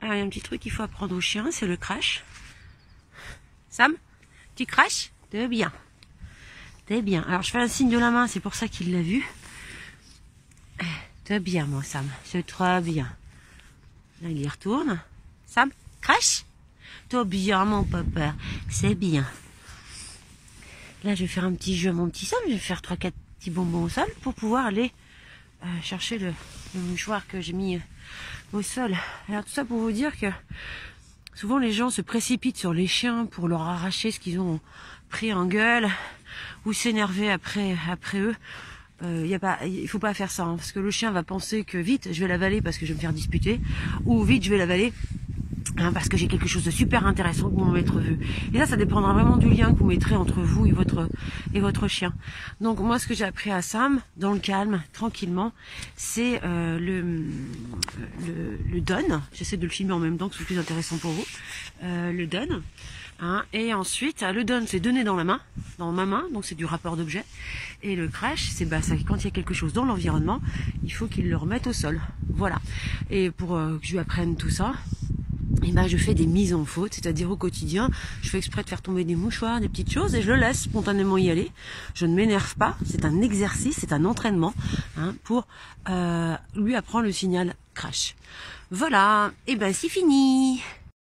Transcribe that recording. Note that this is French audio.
Alors, il y a un petit truc qu'il faut apprendre au chien, c'est le crash. Sam, tu crashes? T'es bien. T'es bien. Alors, je fais un signe de la main, c'est pour ça qu'il l'a vu. T'es bien, moi, Sam. C'est très bien. Là, il y retourne. Sam, crash? T'es bien, mon papa. C'est bien. Là, je vais faire un petit jeu à mon petit Sam. Je vais faire 3-4 petits bonbons au sol pour pouvoir aller chercher le mouchoir que j'ai mis au sol. Alors, tout ça pour vous dire que souvent, les gens se précipitent sur les chiens pour leur arracher ce qu'ils ont pris en gueule ou s'énerver après eux. Il faut pas faire ça, hein, parce que le chien va penser que vite je vais l'avaler parce que je vais me faire disputer, ou vite je vais l'avaler parce que j'ai quelque chose de super intéressant que mon maître veut. Et là, ça dépendra vraiment du lien que vous mettrez entre vous et votre chien. Donc moi, ce que j'ai appris à Sam, dans le calme, tranquillement, c'est le don. J'essaie de le filmer en même temps que c'est plus intéressant pour vous. Le don. Hein, et ensuite, le don, c'est donner dans la main, dans ma main, donc c'est du rapport d'objet. Et le crash, c'est quand il y a quelque chose dans l'environnement, il faut qu'il le remette au sol. Voilà. Et pour que je lui apprenne tout ça, et ben je fais des mises en faute, c'est-à-dire au quotidien, je fais exprès de faire tomber des mouchoirs, des petites choses, et je le laisse spontanément y aller. Je ne m'énerve pas, c'est un exercice, c'est un entraînement, hein, pour lui apprendre le signal crash. Voilà, et ben c'est fini.